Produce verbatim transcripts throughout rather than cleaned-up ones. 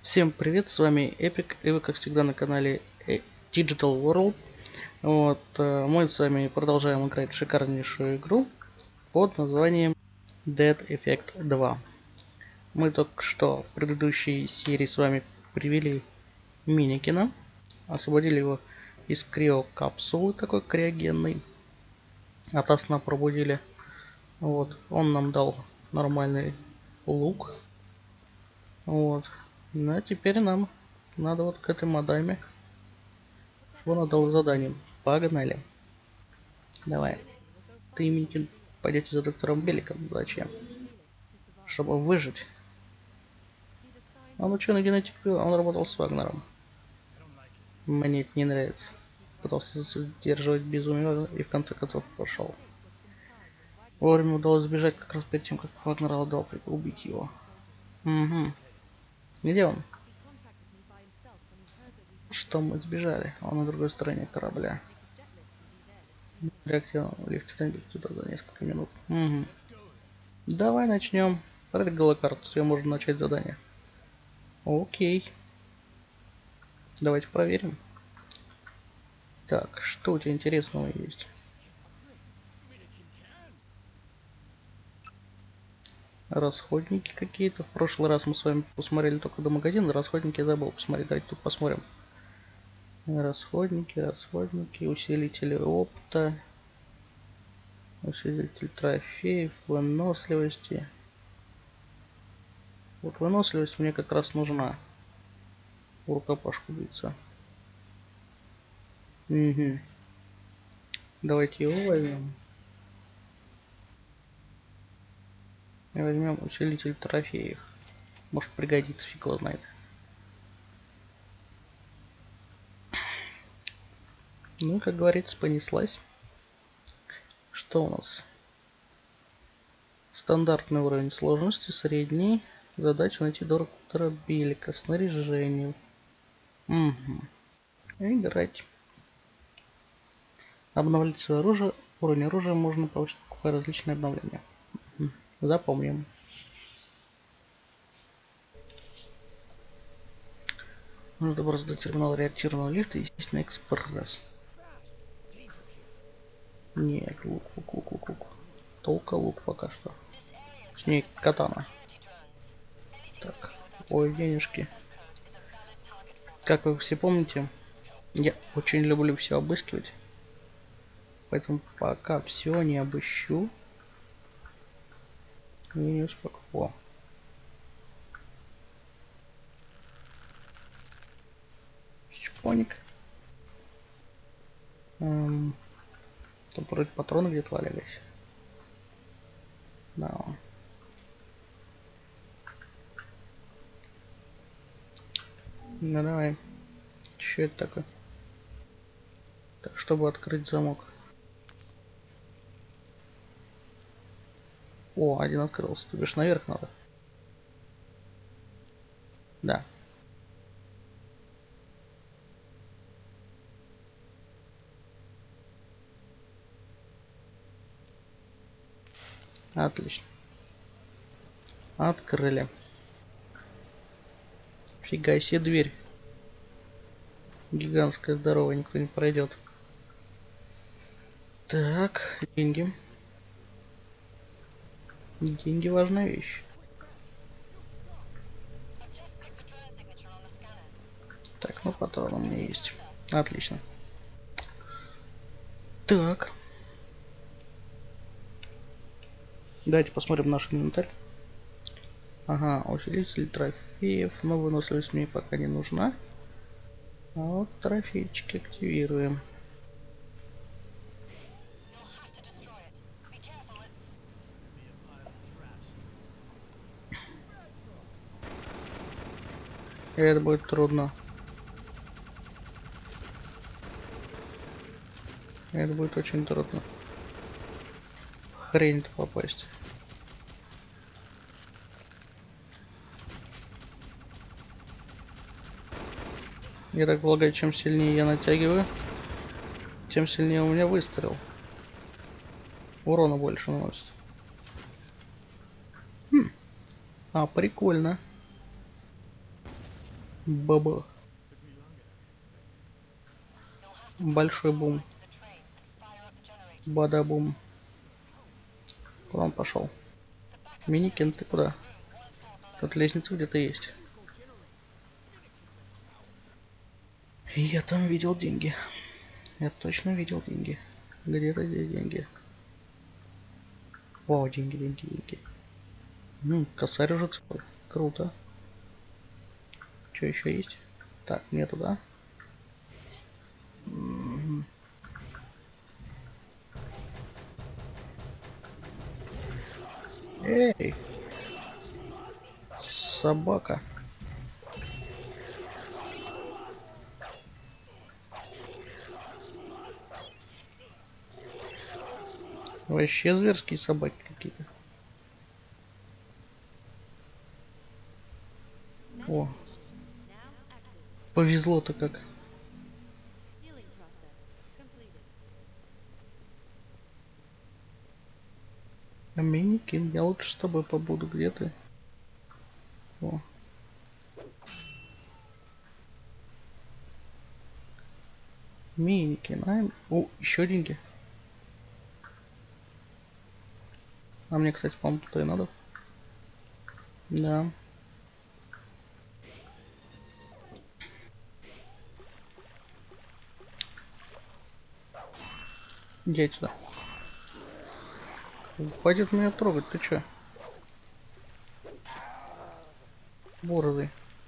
Всем привет, с вами Эпик, и вы как всегда на канале Digital World. Вот, мы с вами продолжаем играть в шикарнейшую игру под названием Dead Effect два. Мы только что в предыдущей серии с вами привели Миникина, освободили его из криокапсулы такой криогенной, ото сна пробудили. Вот, он нам дал нормальный лук. Вот. Ну а теперь нам надо вот к этой мадаме. Что она дала задание? Погнали. Давай. Ты, Минкин, пойдете за доктором Беликом. Зачем? Чтобы выжить. Он ученый генетик, он работал с Вагнером. Мне это не нравится. Пытался задерживать безумие и в конце концов пошел. Вовремя удалось сбежать как раз перед тем, как Вагнер отдал приказ убить его. Угу. Где он? Что мы сбежали? Он на другой стороне корабля. Реактивно лифт туда за несколько минут. Угу. Давай начнем. Прыгала карту, все можно начать задание. Окей. Давайте проверим. Так, что у тебя интересного есть? Расходники какие-то. В прошлый раз мы с вами посмотрели только до магазина. Расходники я забыл посмотреть. Давайте тут посмотрим. Расходники, расходники, усилители опыта, усилитель трофеев, выносливости. Вот выносливость мне как раз нужна. Рукопашку биться. Угу. Давайте его возьмем. И возьмем усилитель трофеев. Может пригодится, фиг его знает. Ну, как говорится, понеслась. Что у нас? Стандартный уровень сложности, средний. Задача найти доктора Белика. Снаряжение. Угу. Играть. Обновлять свое оружие. Уровень оружия можно повысить, покупая различные обновления. Угу. Запомним. Нужно добраться до терминала реактивного лифта и сесть на экспресс. Нет, лук, лук, лук, лук, лук. Только лук пока что. Точнее, катана. Так, ой, денежки. Как вы все помните, я очень люблю все обыскивать. Поэтому пока все не обыщу. Не, не успокоил. Чпоник. Эм, Тут вроде патроны где-то валялись. Да. Ну давай. Что это такое? Так, чтобы открыть замок. О, один открылся. Ты бишь наверх надо. Да. Отлично. Открыли. Фига себе дверь. Гигантская, здоровая, никто не пройдет. Так, деньги. Деньги важная вещь. Так, ну патроны у меня есть. Отлично. Так. Давайте посмотрим наш инвентарь. Ага, усилитель трофеев, но выносливость мне пока не нужна. А вот трофейчики активируем. И это будет трудно. Это будет очень трудно. Хрень-то попасть. Я так полагаю, чем сильнее я натягиваю, тем сильнее у меня выстрел. Урона больше наносит. Хм. А, прикольно. Баба. Большой бум. Бада-бум. Куда он пошел? Миникин, ты куда? Тут лестница где-то есть. Я там видел деньги. Я точно видел деньги. Где-то здесь деньги. Вау, деньги, деньги, деньги. Ну, косарь уже целый. Круто. Что еще есть? Так, нету, да? М-м-м. Эй! Собака. Вообще зверские собаки какие-то. О. Повезло-то как. А Миникин, я лучше с тобой побуду. Где ты? О. Миникин, а? О, еще деньги. А мне, кстати, по-моему, туда и надо. Да. Иди отсюда. Хватит меня трогать, ты чё? Бороды.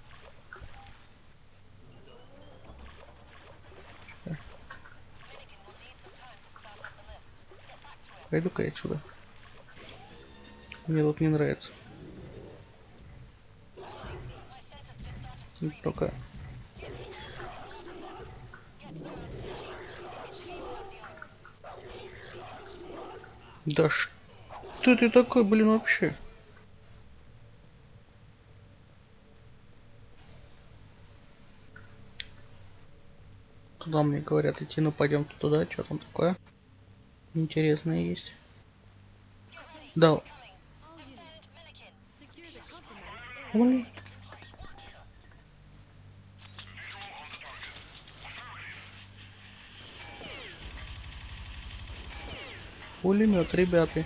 Пойду-ка я отсюда. Мне тут не нравится. Только... Да что ты такой, блин, вообще? Туда мне говорят идти, ну пойдем туда, что там такое? Интересное есть. Да. Ой. Пулемет, ребята.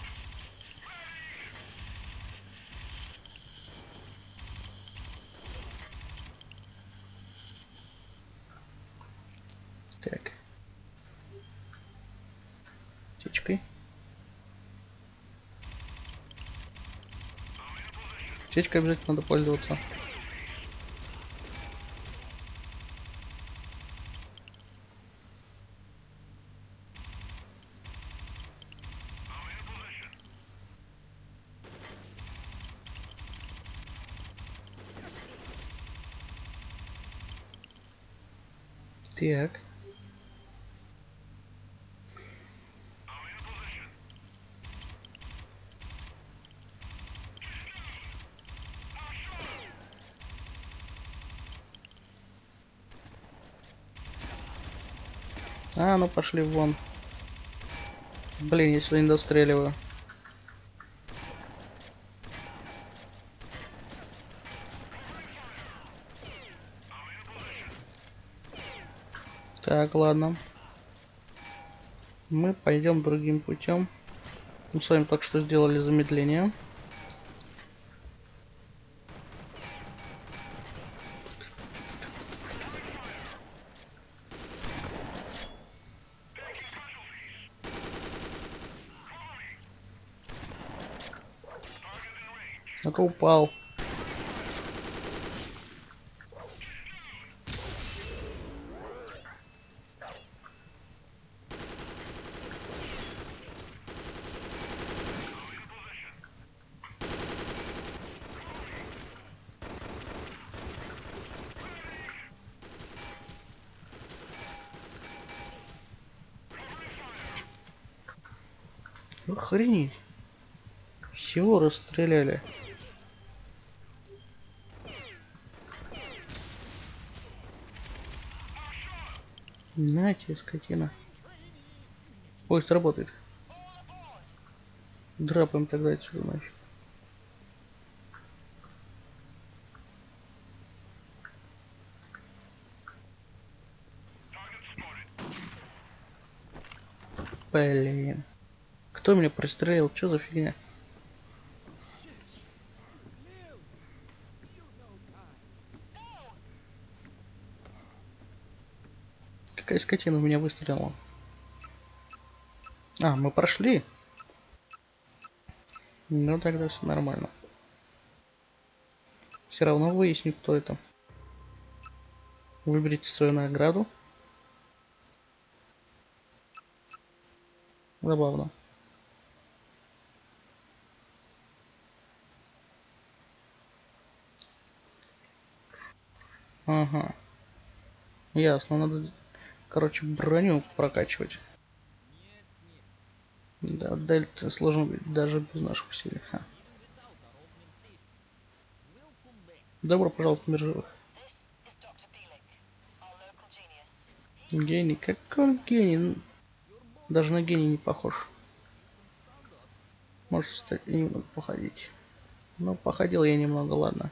Так. Птичкой. Птичкой обязательно надо пользоваться. Так. А, ну пошли вон. Блин, я сюда не достреливаю. Так, ладно. Мы пойдем другим путем. Мы с вами только что сделали замедление. А-то упал. Охренеть. Всего расстреляли. На тебе, скотина. Поезд работает. Драпаем тогда отсюда нафиг. Блин. Кто меня пристрелил? Что за фигня? Какая скотина в меня выстрелила? А, мы прошли? Ну тогда все нормально. Все равно выясню, кто это. Выберите свою награду. Забавно. Ага. Ясно, надо, короче, броню прокачивать. Да, дельта сложно даже без наших усилий. Ха. Добро пожаловать в мир живых. Гений, какой он гений? Даже на гений не похож. Может, кстати, немного походить. Ну, походил я немного, ладно.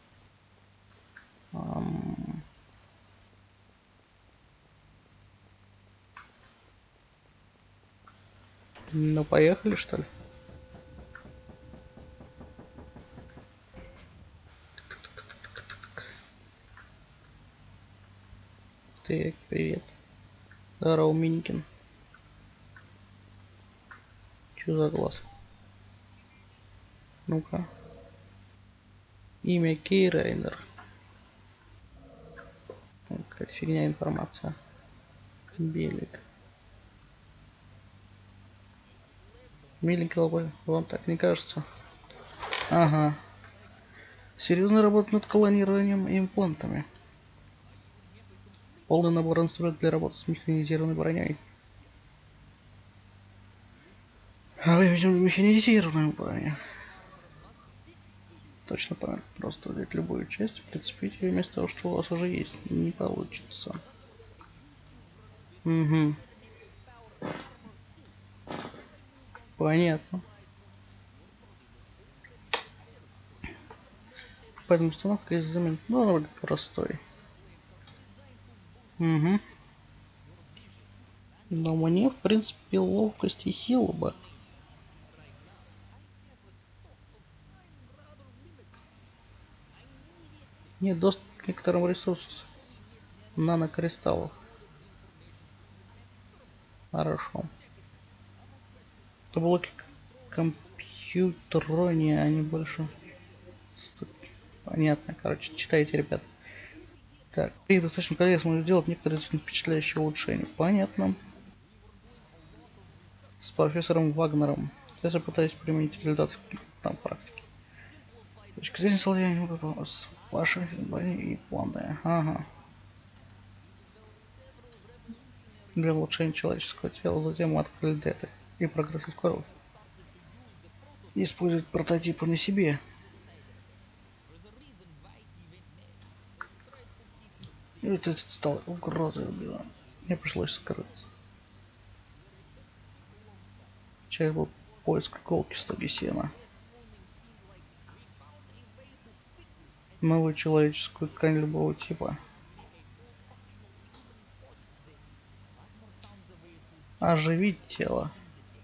Ам... Ну, поехали, что ли? Так, привет. Здорово, Миникин. Чё за глаз? Ну-ка. Имя Кей Райнер. Какая-то фигня информация. Белик. Миленький лобой, вам так не кажется? Ага. Серьезно работать над клонированием и имплантами. Полный набор инструментов для работы с механизированной броней. А вы, видимо, механизированную броню. Точно правильно. Просто взять любую часть, прицепить ее вместо того, что у вас уже есть. Не получится. Угу. Понятно. Поэтому установка из замен. Ну, она будет простой. Угу. Но мне, в принципе, ловкость и сила бы. Нет доступ к некоторым ресурсам. Нанокристаллов. Хорошо. Это блоки компьютерония, они больше... Понятно, короче, читайте, ребят. Так, при достаточном количестве можно сделать некоторые впечатляющие улучшения. Понятно. С профессором Вагнером. Сейчас я пытаюсь применить результаты там практики. Точка зрения солдата с вашей и планы. Ага. Для улучшения человеческого тела затем открыли деты и прогресс ускорил. Использовать прототипы на себе. И вот это стало угрозой убила. Мне пришлось скрыться. Часть был поиск иголки в стоге сена. Новую человеческую ткань любого типа. Оживить тело.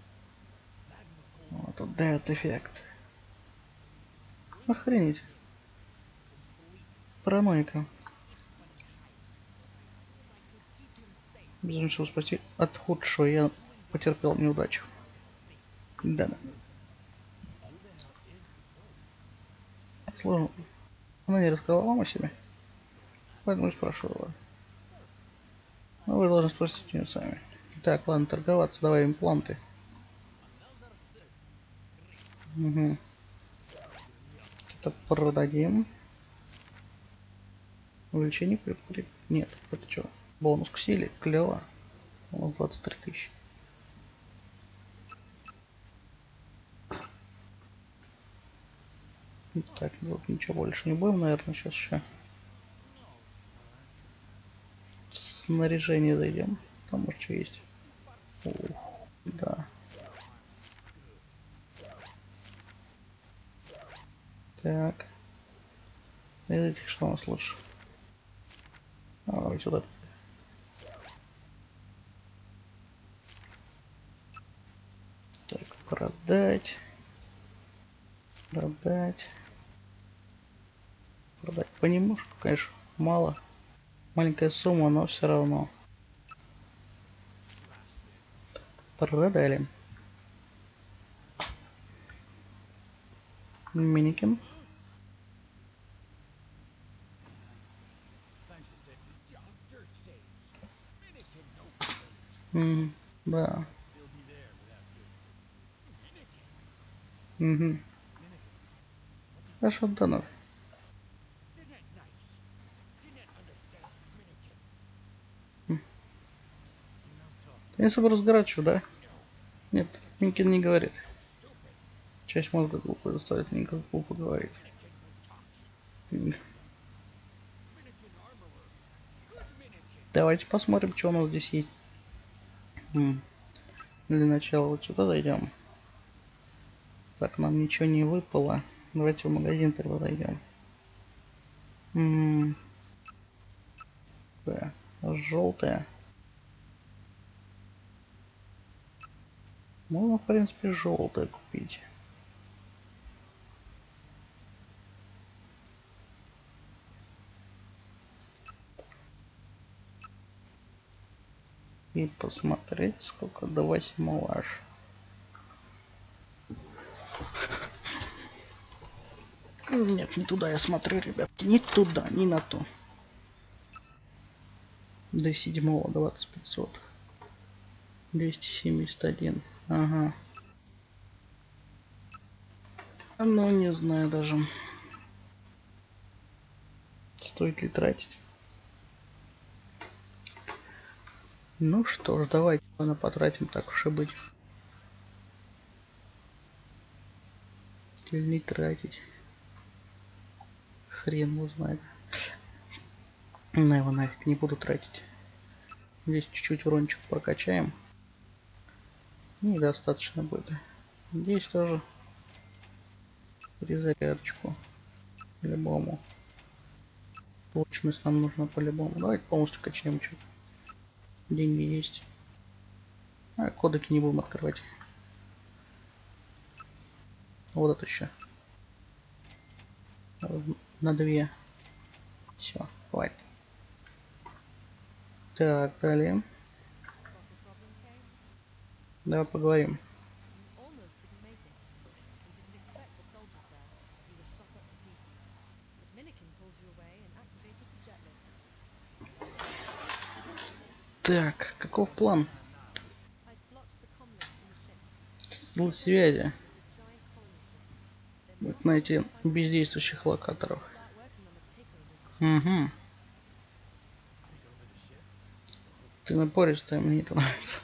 Вот тут дает эффект. Охренеть. Параноика. Безумно, чтобы спасти от худшего, я потерпел неудачу. Да. Сложно. Она не рассказала вам о себе. Поэтому спрашивала. Но вы должны спросить ее сами. Так, ладно, торговаться. Давай импланты. Угу. Это продадим. Увеличение при... Нет, это что? Бонус к силе. Клево. двадцать три тысячи. Так, тут ничего больше не будем, наверное, сейчас еще. Снаряжение зайдем. Там может что есть. Ух, да. Так. Из этих что у нас лучше? А, вот сюда. Продать. Продать. Продать понемножку, конечно, мало. Маленькая сумма, но все равно. Продали. Миникин. Mm, да. Угу. Хорошо, Донов. Ты не особо разгорачиваю, да? Нет, Миникин не говорит. Часть мозга глупо заставит Миникин глупо говорить. Давайте посмотрим, что у нас здесь есть. М. Для начала вот сюда зайдем. Так, нам ничего не выпало. Давайте в магазин тогда зайдем. М. Да, желтая. Можно, в принципе, желтое купить. И посмотреть, сколько до восьмого аж. Нет, не туда я смотрю, ребятки. Не туда, не на то. До седьмого двадцать пятьсот. двести семьдесят один. Ага. Ну, не знаю даже. Стоит ли тратить. Ну что ж, давайте ладно, потратим, так уж и быть. Или не тратить. Хрен его знает. На его нафиг не буду тратить. Здесь чуть-чуть урончик прокачаем. Недостаточно будет. Здесь тоже перезарядочку. По-любому. Точность нам нужно по-любому. Давайте полностью качнем чуть. Деньги есть. А кодеки не будем открывать. Вот это еще. На две. Все, хватит. Так, далее. Давай поговорим. Так, каков план? Силы связи. Вот найти бездействующих локаторов. Угу. Ты напористая, мне это нравится.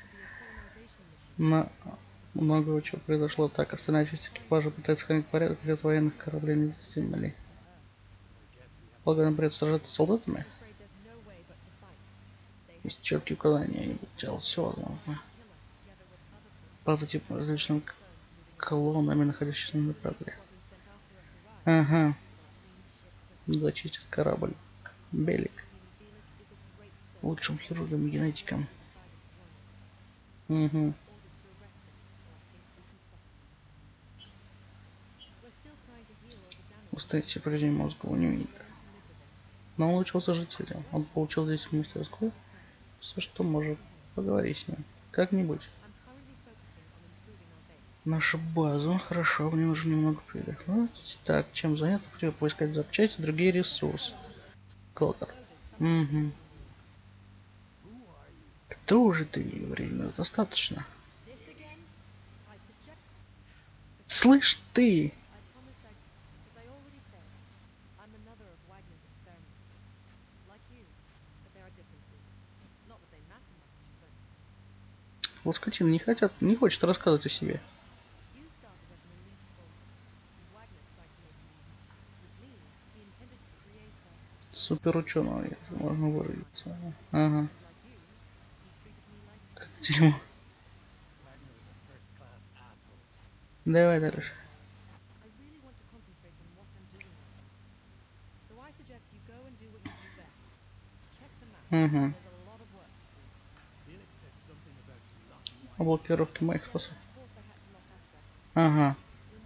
На много чего произошло. Так, остальная часть экипажа пытается сохранить порядок, идет военных кораблей на земле. Полагаю, нам придется сражаться с солдатами? Есть четкие указания, они будут делать все возможно. Прототип различными колоннами, находящимися на корабле. Ага. Зачистит корабль. Белик. Лучшим хирургом и генетиком. Угу. Устоять все повреждения мозгового невинника. Но он учился жить с этим. Он получил здесь в мастерской все, что может. Поговори с ним. Как-нибудь. Нашу базу. Хорошо, мне нужно немного передохнуть. Так, чем заняться? Придется поискать запчасти, другие ресурсы. Клотер. Угу. Кто же ты? Времени достаточно. Слышь ты! Вот скотина не хотят, не хочет рассказывать о себе. Супер ученого, если можно выразиться. Ага. Как тему. Давай дальше. Угу. О блокировке моих способов. Ага.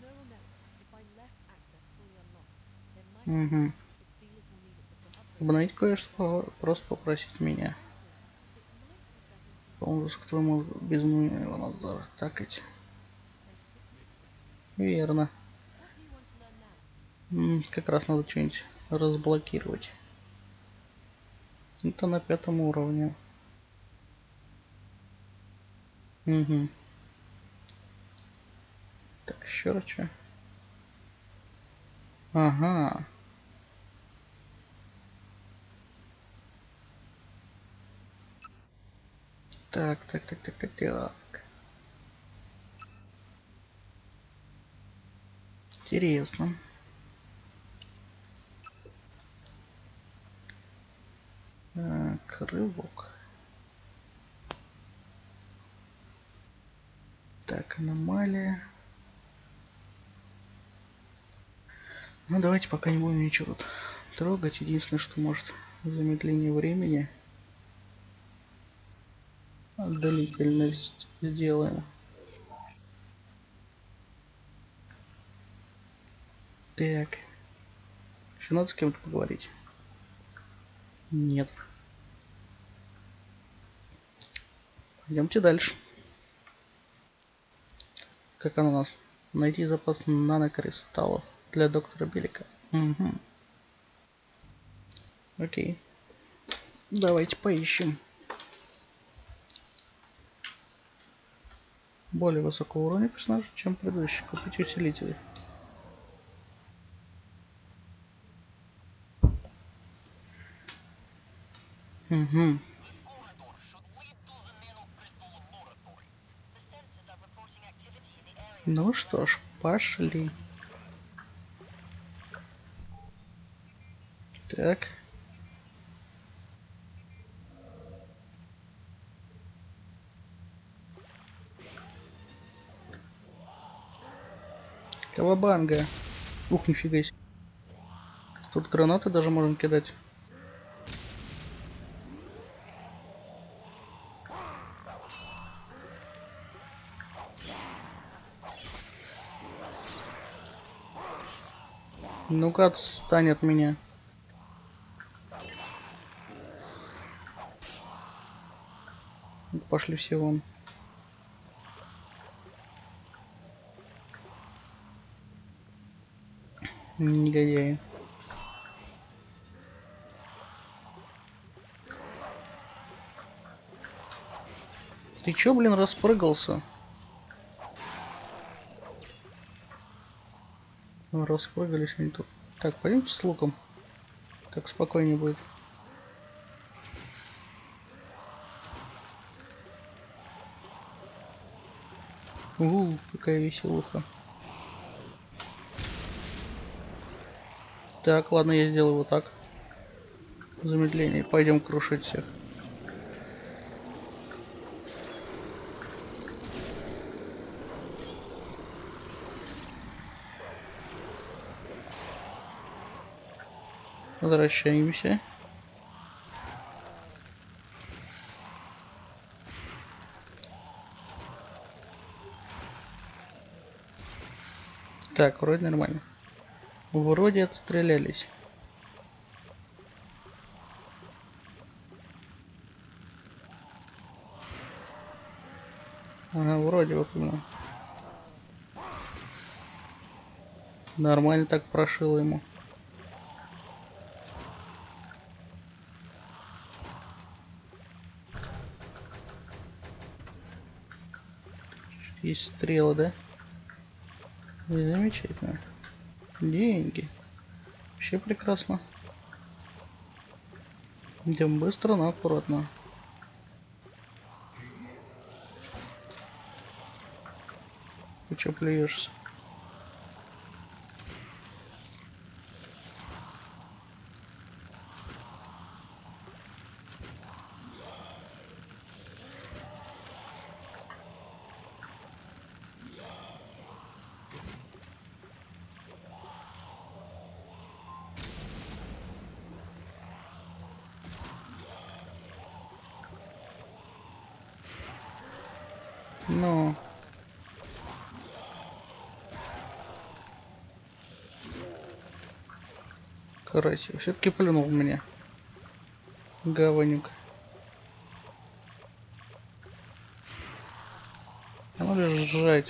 Угу. Обновить кое-что, просто попросить меня. Полностью к твоему безумию надо такать. Верно. М, как раз надо что-нибудь разблокировать. Это на пятом уровне. Угу. Так, еще раз что? Ага. Так, так, так, так, так, так. Интересно. Так, рывок. Так, аномалия. Ну давайте пока не будем ничего тут трогать. Единственное, что может замедление времени. Длительность сделаем. Так. Еще надо с кем-то поговорить? Нет. Пойдемте дальше. Как оно у нас? Найти запас нанокристаллов для доктора Белика. Угу. Окей. Давайте поищем. Более высокого уровня персонажа, чем предыдущий. Купить усилитель. Угу. Ну что ж, пошли. Так. Кавабанга. Ух, нифига себе. Тут гранаты даже можем кидать. Ну-ка, отстань от меня. Пошли все вон. Негодяи. Ты чё, блин, распрыгался? Распрыгались они тут. Так, пойдемте с луком. Так спокойнее будет. Угу, какая веселуха. Так, ладно, я сделаю вот так. Замедление. Пойдем крушить всех. Возвращаемся. Так, вроде нормально. Вроде отстрелялись. Ага, вроде вот именно. Нормально так прошило ему. Есть стрелы, да? И замечательно. Деньги. Вообще прекрасно. Идем быстро, но аккуратно. Ты чё плюешься? Ну. Карасик все-таки плюнул в меня. Гаванюк. А ну лишь жрать.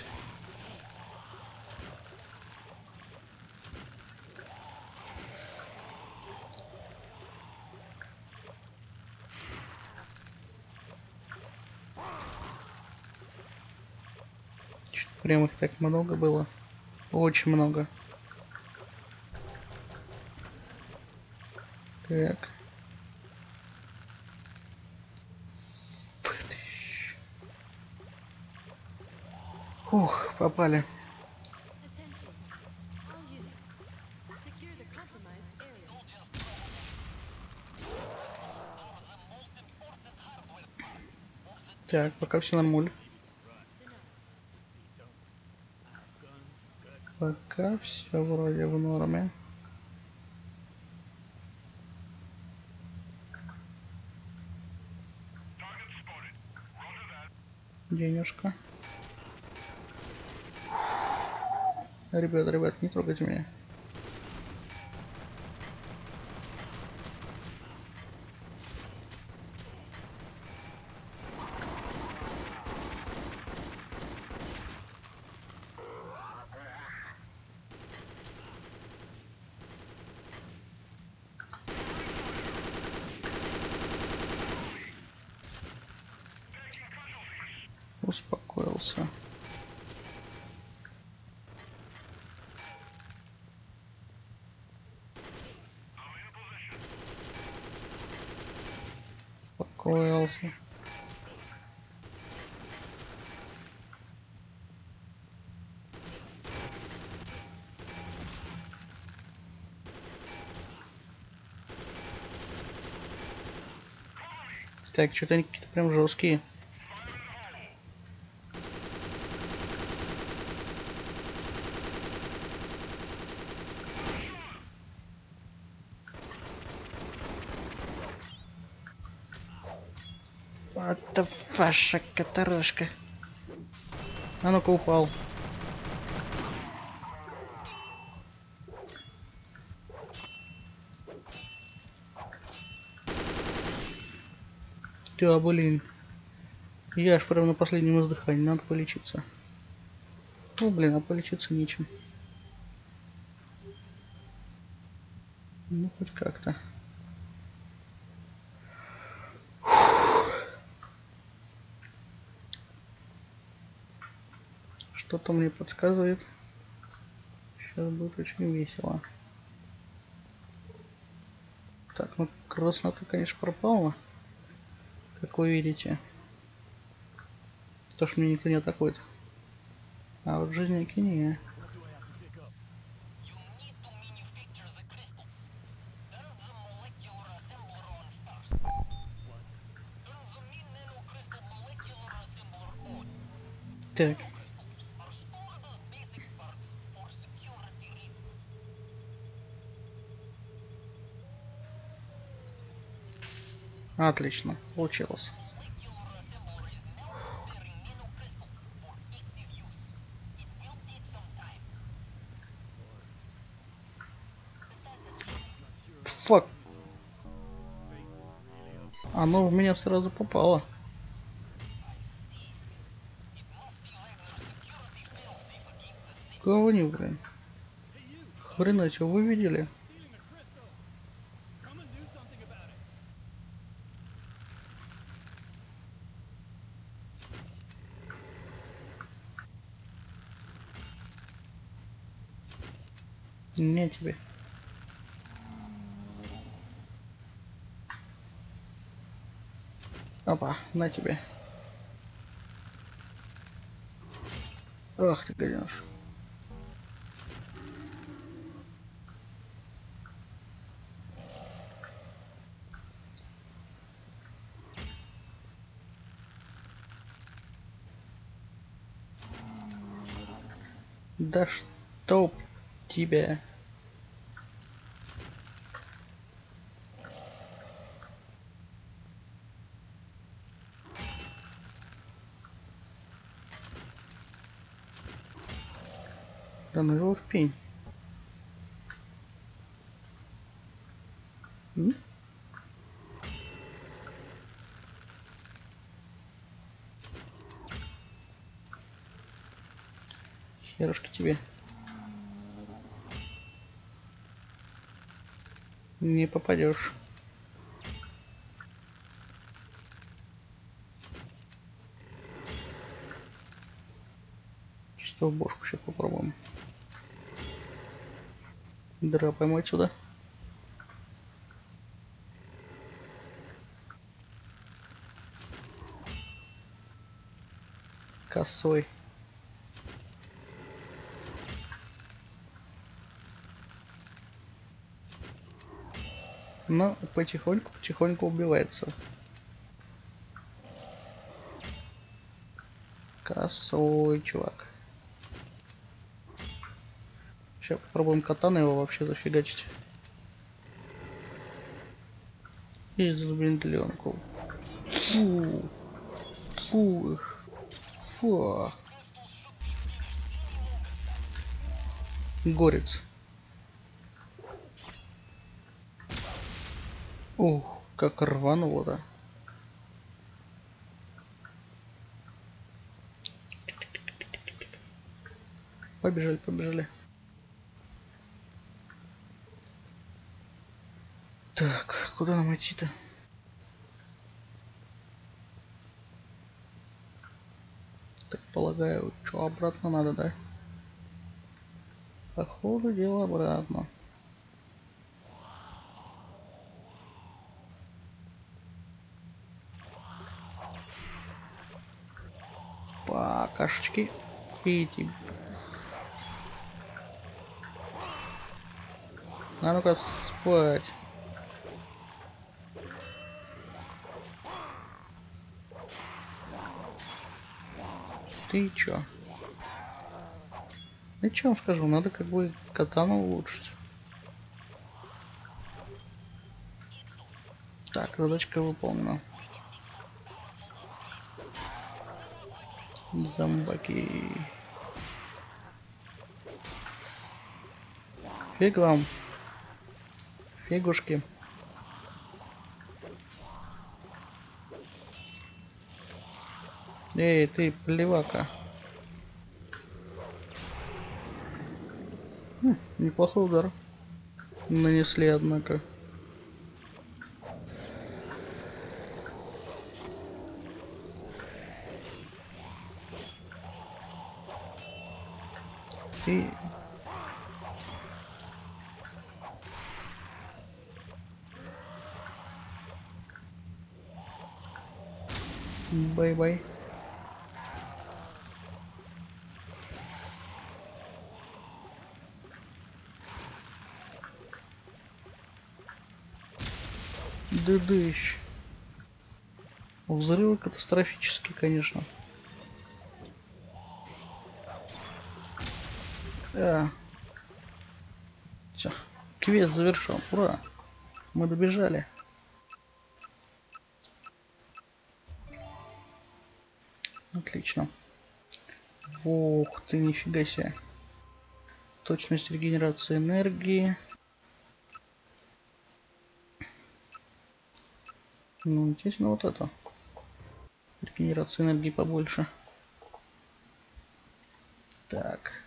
Прям их так много было. Очень много. Так. Ух, попали. Так, пока все нормуль. Пока все вроде в норме. Денежка. Ребят, ребят, не трогайте меня. Успокоился. Успокоился. Так, что-то они какие-то прям жесткие. Это ваша каторжка. А ну-ка упал. Да, блин. Я аж прям на последнем издыхании. Надо полечиться. Ну, блин, а полечиться нечем. Ну, хоть как-то. Что-то мне подсказывает. Сейчас будет очень весело. Так, ну краснота, конечно, пропала. Как вы видите. То, что меня никто не атакует. А вот жизненники не. Так. Отлично, получилось. Фак. Оно в меня сразу попало. Кого не, блин? Хрена себе, вы видели? Не тебе. Опа, на тебе. Ах ты, гаденыш. Да чтоб тебя. Да ну его в пень. М? Херушки тебе. Не попадешь. Что в бошку сейчас попробуем. Драпаем отсюда. Косой. Но потихоньку, потихоньку убивается. Косой чувак. Сейчас попробуем катаной его вообще зафигачить. И замедленку. Фу. Фу. Фу. Горец. Ух, как рвануло-то. Побежали, побежали. Так, куда нам идти-то? Так полагаю, что обратно надо, да? Походу дело обратно. Покашечки. Идти. А ну-ка спать. Ты чё? Да чё вам скажу, надо как бы катану улучшить. Так, задачка выполнена. Зомбаки. Фиг вам. Фигушки. Эй, ты, плевака. Хм, неплохой удар. Нанесли, однако. И... Бай-бай. Дыдыщ. Взрывы катастрофические, конечно. А. Все. Квест завершен. Ура. Мы добежали. Отлично. Ох ты, нифига себе. Точность регенерации энергии. Ну, естественно, вот это. Регенерация энергии побольше. Так.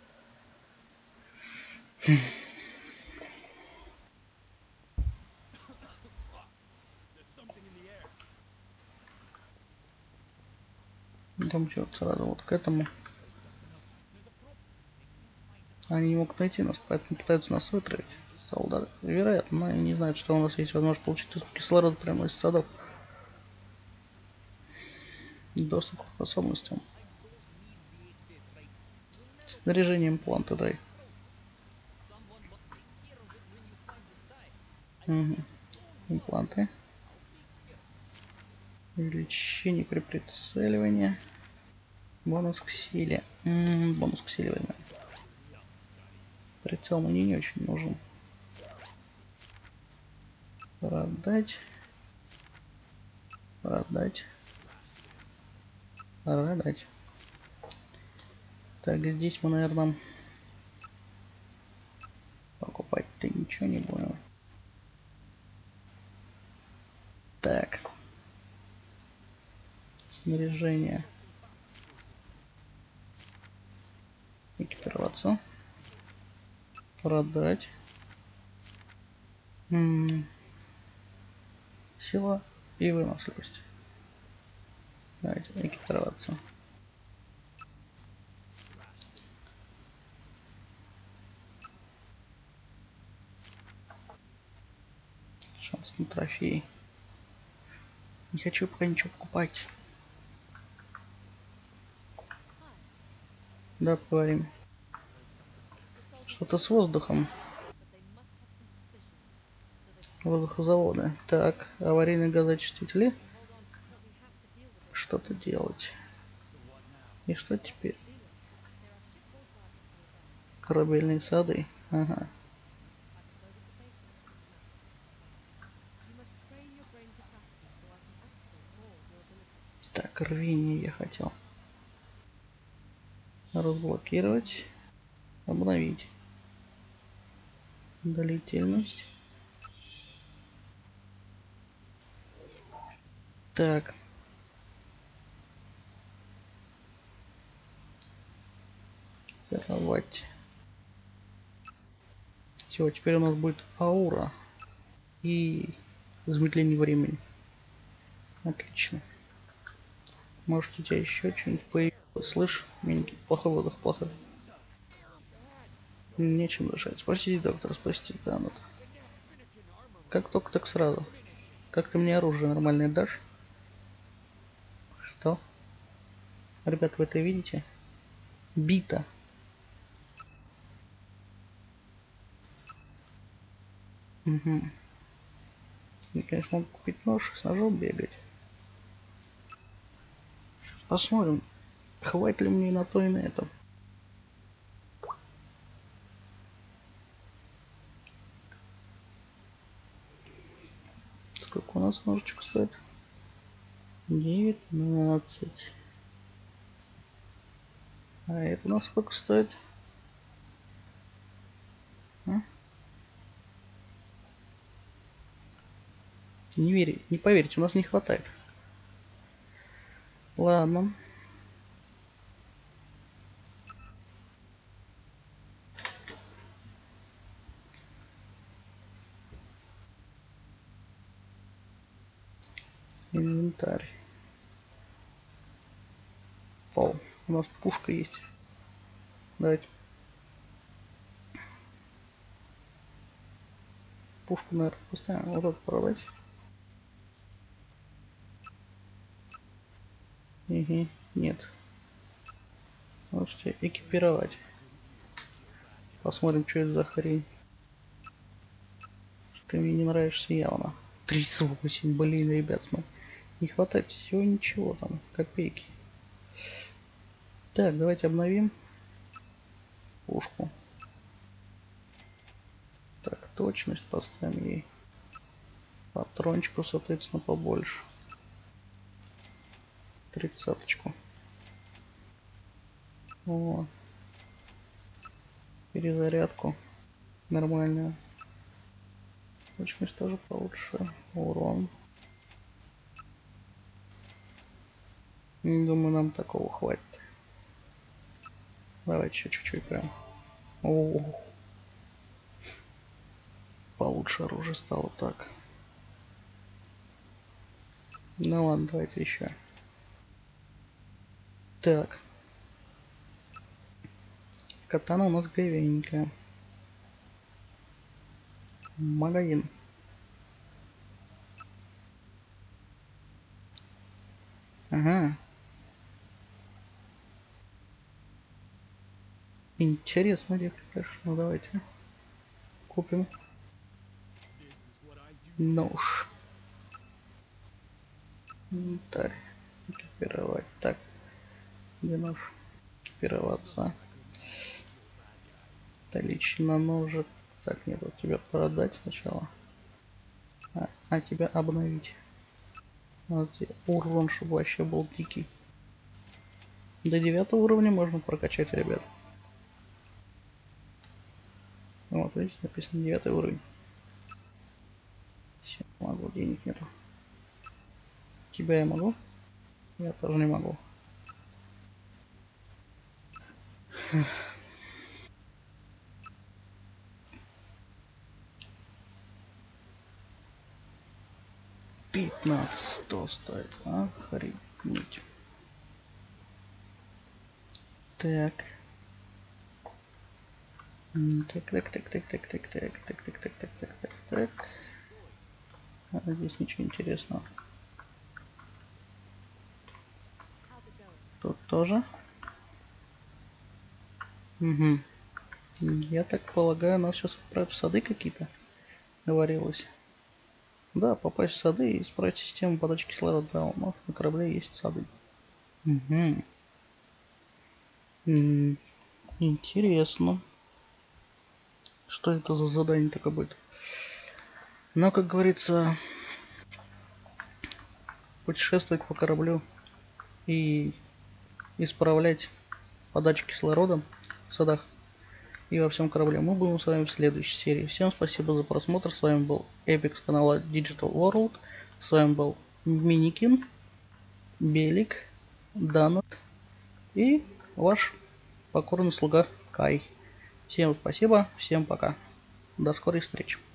Идем сразу вот к этому. Они не могут найти нас, поэтому пытаются нас вытравить. Солдаты. Вероятно, но они не знают, что у нас есть возможность получить кислород прямо из садов. Доступ к способностям. Снаряжение импланта дай. Угу. Импланты. Увеличение при прицеливании. Бонус к силе. М-м, бонус к силе возьмем. Прицел мне не очень нужен. Продать. Продать. Продать. Так, здесь мы, наверное, покупать-то ничего не будем. Так. Снаряжение. Экипироваться. Продать. М-м. Сила и выносливость. Давайте экипироваться. Шанс на трофей. Не хочу пока ничего покупать. Да, поговорим. Что-то с воздухом. Воздухозаводы. Так, аварийные газоочистители. Что-то делать. И что теперь? Корабельные сады. Ага. Так, рвение я хотел. Разблокировать. Обновить. Длительность. Так. Даровать. Все, теперь у нас будет аура и замедление времени. Отлично. Может, у тебя еще что-нибудь появилось? Слышь, миники, плохой воздух, плохой. Нечем дышать. Спросите доктора, спасти Танут. Как только, так сразу. Как ты мне оружие нормальное дашь? Что? Ребят, вы это видите? Бита. Угу. Я, конечно, могу купить нож и с ножом бегать. Посмотрим, хватит ли мне на то и на это. Сколько у нас ножичек стоит? девятнадцать. А это у нас сколько стоит? А? Не верите, не поверите, у нас не хватает. Ладно. Инвентарь. О, у нас пушка есть. Давайте. Пушку, наверное, поставим. Вот это продать. Угу. Нет. Можете экипировать. Посмотрим, что это за хрень. Ты мне не нравишься явно. тридцать восемь, блин, ребят, ну, не хватает всего ничего там, копейки. Так, давайте обновим пушку. Так, точность поставим ей. Патрончику, соответственно, побольше. Тридцаточку. О. Перезарядку. Нормальную. Точность тоже получше. Урон. Думаю, нам такого хватит. Давайте еще чуть-чуть прям. О, получше оружие стало так. Ну ладно, давайте еще. Так. Катана у нас говенькая. Магазин. Ага. Интересно, девки, конечно. Ну давайте. Купим. Нож. Инвентарь. Экипировать. Так. Где нож? Экипироваться. Отлично, ножик. Так, нет, вот тебя продать сначала. А, а тебя обновить. Вот урон, чтобы вообще был дикий. До девятого уровня можно прокачать, ребят. Вот, видите, написано девятый уровень. Все, могу, денег нету. Тебя я могу? Я тоже не могу. пятнадцать сто стоит. Охренеть. Так. Так, так, так, так, так, так, так, так, так, так, так, так, так, так. А здесь ничего интересного. Тут тоже. Угу. Я так полагаю, нас сейчас отправят в сады какие-то. Говорилось. Да, попасть в сады и исправить систему подачи кислорода. Да, у нас на корабле есть сады. Угу. М-м, интересно. Что это за задание такое будет? Но, как говорится, путешествовать по кораблю и исправлять подачу кислорода в садах и во всем корабле мы будем с вами в следующей серии. Всем спасибо за просмотр. С вами был Эпик с канала Digital World. С вами был Миникин, Белик, Данет и ваш покорный слуга Кай. Всем спасибо, всем пока. До скорой встречи.